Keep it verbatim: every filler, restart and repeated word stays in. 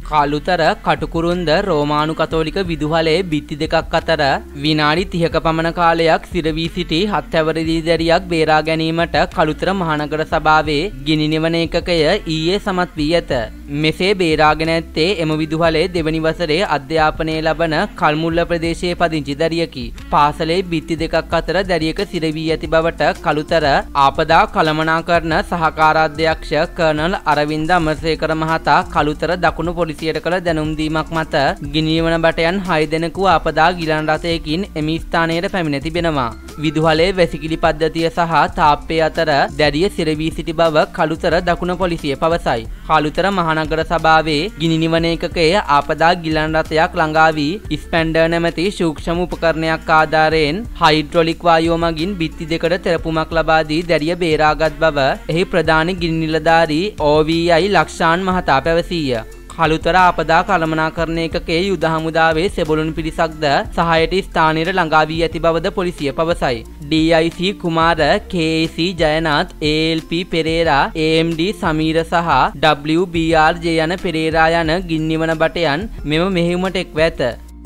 කාලුතර කටුකුරුන්ද රෝමානු කතෝලික විදුහලේ බිත්ති දෙකක් අතර විනාඩි තිහක පමණ කාලයක් සිර වී සිටි හත් හැවිරිදි දැරියක් බේරා ගැනීමට කළුතර මහනගර සභාවේ ගිනි නිවන ඒකකය ඊයේ සමත් වී ඇත. මෙසේ බේරාගෙන ඇත්තේ එම විදුහලේ දෙවනි වසරේ අධ්‍යාපනය ලබන කල්මුල්ල ප්‍රදේශයේ පදිංචි දැරියකි. පාසලේ බිත්ති දෙකක් අතර දැරියක සිර වී ඇති බවට කළුතර ආපදා කළමනාකරණ සහකාර අධ්‍යක්ෂ කර්නල් අරවින්ද අමරසේකර මහතා කළුතර දකුණු පොලිසියට කළ දැනුම් දීමක් මත ගිනි නිවන බටයන් හය දෙනෙකු ආපදා ගිලන් රථයකින් එම ස්ථානයට පැමිණ තිබෙනවා. විදුහලේ වැසිකිලි පද්ධතිය සහ තාප්පය අතර දැරිය සිර වී සිටි බව කළුතර දකුණ පොලිසිය පවසයි. කළුතර මහනගර සභාවේ ගිනි නිවන ඒකකයේ ආපදා ගිලන් රථයක් ළඟා වී ස්පැන්ඩර් නැමැති සූක්ෂම උපකරණයක් ආධාරයෙන් හයිඩ්‍රොලික් වායුව මගින් බිත්ති දෙකට තෙරපුමක් ලබා දී දැරිය බේරාගත් බව එහි ප්‍රධාන ගිනි නිලධාරී ඕ වී අයි ලක්ෂාන් මහතා පැවසීය. කළුතර ආපදා කළමනාකරණ ඒකකයේ යුද හමුදාවේ සෙබළුන් පිරිසක්ද සහායට ස්ථානයට ළඟා වී ඇති බවද පොලිසිය පවසයි. D I C Kumara, K A C Jayanath, A L P Perera, A M D Sameera සහ ඩබ්ලිව් බී ආර් ජේ යන පෙරේරා යන ගිනි නිවන බටයන් මෙම මෙහෙයුමට එක්ව ඇත.